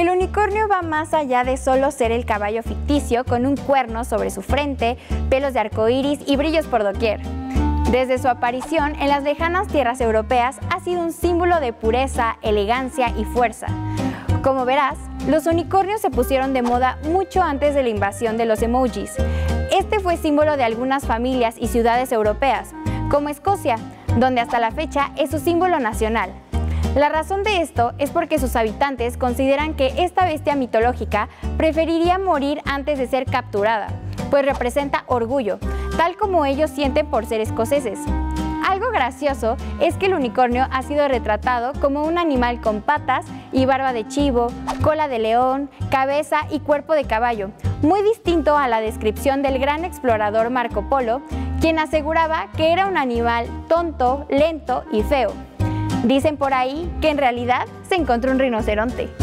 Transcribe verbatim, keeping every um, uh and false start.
El unicornio va más allá de solo ser el caballo ficticio con un cuerno sobre su frente, pelos de arcoíris y brillos por doquier. Desde su aparición en las lejanas tierras europeas ha sido un símbolo de pureza, elegancia y fuerza. Como verás, los unicornios se pusieron de moda mucho antes de la invasión de los emojis. Este fue símbolo de algunas familias y ciudades europeas, como Escocia, donde hasta la fecha es su símbolo nacional. La razón de esto es porque sus habitantes consideran que esta bestia mitológica preferiría morir antes de ser capturada, pues representa orgullo, tal como ellos sienten por ser escoceses. Algo gracioso es que el unicornio ha sido retratado como un animal con patas y barba de chivo, cola de león, cabeza y cuerpo de caballo, muy distinto a la descripción del gran explorador Marco Polo, quien aseguraba que era un animal tonto, lento y feo. Dicen por ahí que en realidad se encontró un rinoceronte.